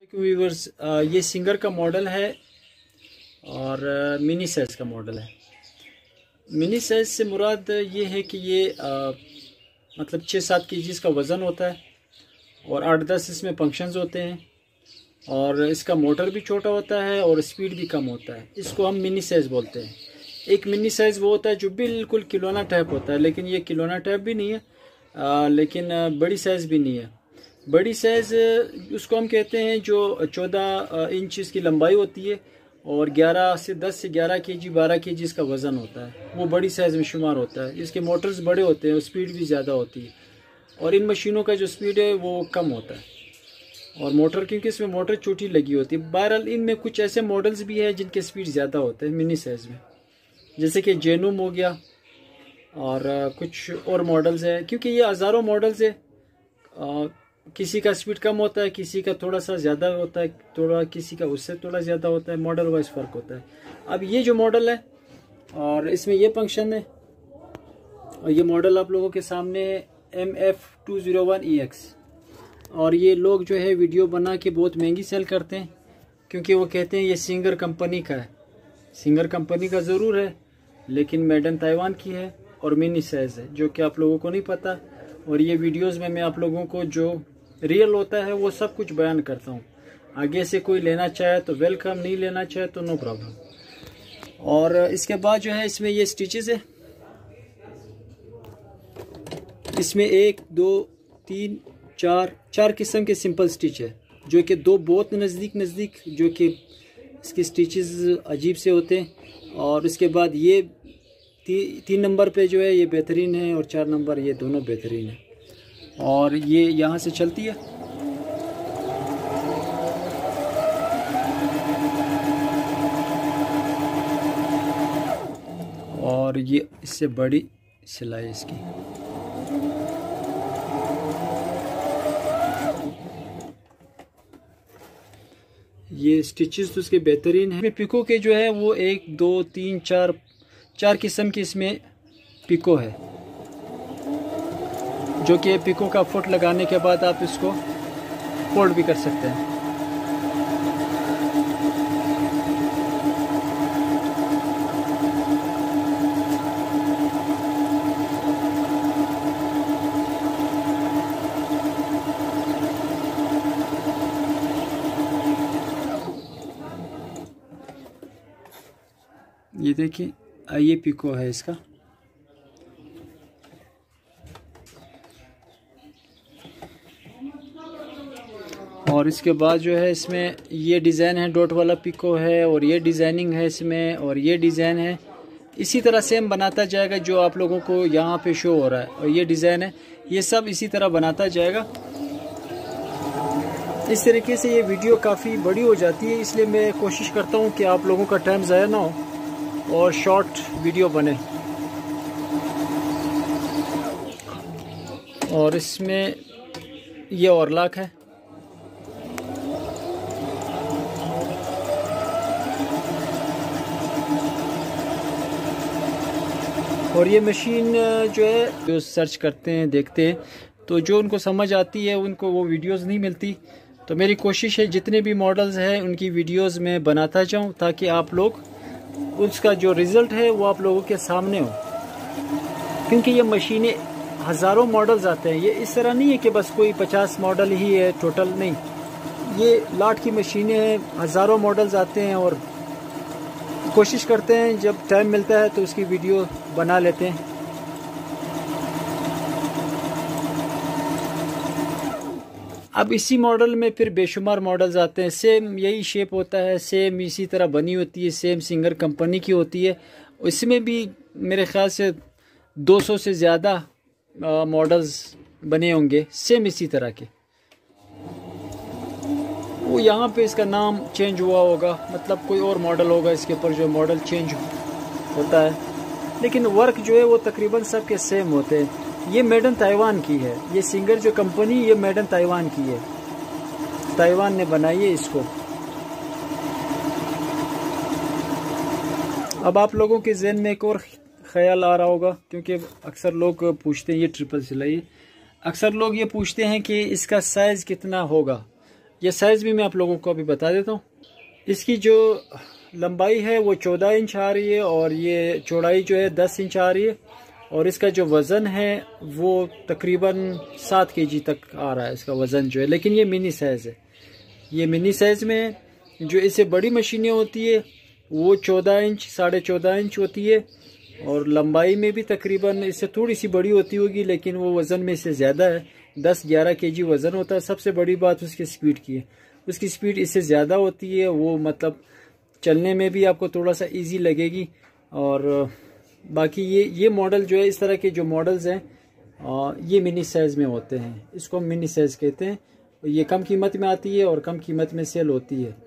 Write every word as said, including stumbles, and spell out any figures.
Viewers, ये singer का model है और मिनी साइज़ का मॉडल है। मिनी साइज़ से मुराद ये है कि ये आ, मतलब छः सात के जीज़ का वज़न होता है और आठ दस इसमें फंक्शंस होते हैं और इसका मोटर भी छोटा होता है और स्पीड भी कम होता है। इसको हम मिनी साइज़ बोलते हैं। एक मिनी साइज़ वो होता है जो बिल्कुल खिलौना टाइप होता है, लेकिन ये खिलौना टाइप भी नहीं है, आ, लेकिन बड़ी साइज़ भी नहीं है। बड़ी साइज़ उसको हम कहते हैं जो चौदह इंच इसकी लंबाई होती है और ग्यारह से दस से ग्यारह के जी बारह के जी इसका वज़न होता है, वो बड़ी साइज़ में शुमार होता है। इसके मोटर्स बड़े होते हैं और स्पीड भी ज़्यादा होती है और इन मशीनों का जो स्पीड है वो कम होता है और मोटर, क्योंकि इसमें मोटर छोटी लगी होती है। बहरहाल इनमें कुछ ऐसे मॉडल्स भी हैं जिनके स्पीड ज़्यादा होते हैं मिनी साइज़ में, जैसे कि जेनूम हो गया और कुछ और मॉडल्स है। क्योंकि ये हज़ारों मॉडल्स है, किसी का स्पीड कम होता है, किसी का थोड़ा सा ज़्यादा होता है, थोड़ा किसी का उससे थोड़ा ज़्यादा होता है, मॉडल वाइज फ़र्क होता है। अब ये जो मॉडल है और इसमें ये फंक्शन है और ये मॉडल आप लोगों के सामने है M F two zero one E X. और ये लोग जो है वीडियो बना के बहुत महंगी सेल करते हैं क्योंकि वो कहते हैं ये सिंगर कंपनी का है। सिंगर कंपनी का ज़रूर है, लेकिन मेड इन ताइवान की है और मिनी साइज़ है, जो कि आप लोगों को नहीं पता। और ये वीडियोस में मैं आप लोगों को जो रियल होता है वो सब कुछ बयान करता हूँ। आगे से कोई लेना चाहे तो वेलकम, नहीं लेना चाहे तो नो प्रॉब्लम। और इसके बाद जो है इसमें ये स्टिचेस है, इसमें एक दो तीन चार चार किस्म के सिंपल स्टिच है, जो कि दो बहुत नज़दीक नज़दीक जो कि इसके स्टिचेस अजीब से होते हैं। और उसके बाद ये ती, तीन नंबर पे जो है ये बेहतरीन है और चार नंबर ये दोनों बेहतरीन है। और ये यहाँ से चलती है और ये इससे बड़ी सिलाई इसकी। ये स्टिचेस तो इसके बेहतरीन है। पिको के जो है वो एक दो तीन चार चार किस्म की इसमें पिको है, जो कि पिको का फुट लगाने के बाद आप इसको फोल्ड भी कर सकते हैं। ये देखिए, ये पिको है इसका। और इसके बाद जो है इसमें ये डिज़ाइन है, डॉट वाला पिको है और ये डिज़ाइनिंग है इसमें और ये डिज़ाइन है। इसी तरह सेम बनाता जाएगा जो आप लोगों को यहाँ पे शो हो रहा है। और ये डिज़ाइन है, ये सब इसी तरह बनाता जाएगा। इस तरीके से ये वीडियो काफ़ी बड़ी हो जाती है, इसलिए मैं कोशिश करता हूँ कि आप लोगों का टाइम ज़ाया ना हो और शॉर्ट वीडियो बने। और इसमें ये ओवरलॉक है और ये मशीन जो है जो सर्च करते हैं, देखते हैं, तो जो उनको समझ आती है उनको वो वीडियोस नहीं मिलती। तो मेरी कोशिश है जितने भी मॉडल्स हैं उनकी वीडियोस में बनाता जाऊं ताकि आप लोग उसका जो रिज़ल्ट है वो आप लोगों के सामने हो। क्योंकि ये मशीनें हज़ारों मॉडल्स आते हैं, ये इस तरह नहीं है कि बस कोई पचास मॉडल ही है टोटल, नहीं, ये लाट की मशीनें हैं, हज़ारों मॉडल्स आते हैं। और कोशिश करते हैं जब टाइम मिलता है तो उसकी वीडियो बना लेते हैं। अब इसी मॉडल में फिर बेशुमार मॉडल्स आते हैं, सेम यही शेप होता है, सेम इसी तरह बनी होती है, सेम सिंगर कंपनी की होती है। इसमें भी मेरे ख्याल से दो सौ से ज़्यादा मॉडल्स बने होंगे सेम इसी तरह के। वो यहाँ पे इसका नाम चेंज हुआ होगा, मतलब कोई और मॉडल होगा इसके ऊपर जो मॉडल चेंज होता है, लेकिन वर्क जो है वो तकरीबन सब के सेम होते हैं। ये मेड इन ताइवान की है, ये सिंगर जो कंपनी ये मेड इन ताइवान की है, ताइवान ने बनाई है इसको। अब आप लोगों के जहन में एक और ख्याल आ रहा होगा, क्योंकि अक्सर लोग पूछते हैं ये ट्रिपल सिलाई, अक्सर लोग ये पूछते हैं कि इसका साइज़ कितना होगा। ये साइज़ भी मैं आप लोगों को अभी बता देता हूँ। इसकी जो लंबाई है वो चौदह इंच आ रही है और ये चौड़ाई जो है दस इंच आ रही है और इसका जो वज़न है वो तकरीबन सात केजी तक आ रहा है इसका वज़न जो है, लेकिन ये मिनी साइज़ है। ये मिनी साइज़ में है। जो इससे बड़ी मशीनें होती है वो चौदह इंच साढ़े चौदह इंच होती है और लंबाई में भी तकरीबन इससे थोड़ी सी बड़ी होती होगी, लेकिन वो वज़न में इससे ज़्यादा है, दस ग्यारह केजी वज़न होता है। सबसे बड़ी बात उसकी स्पीड की है, उसकी स्पीड इससे ज़्यादा होती है, वो मतलब चलने में भी आपको थोड़ा सा इजी लगेगी। और बाकी ये ये मॉडल जो है, इस तरह के जो मॉडल्स हैं ये मिनी साइज़ में होते हैं, इसको मिनी साइज़ कहते हैं। ये कम कीमत में आती है और कम कीमत में सेल होती है।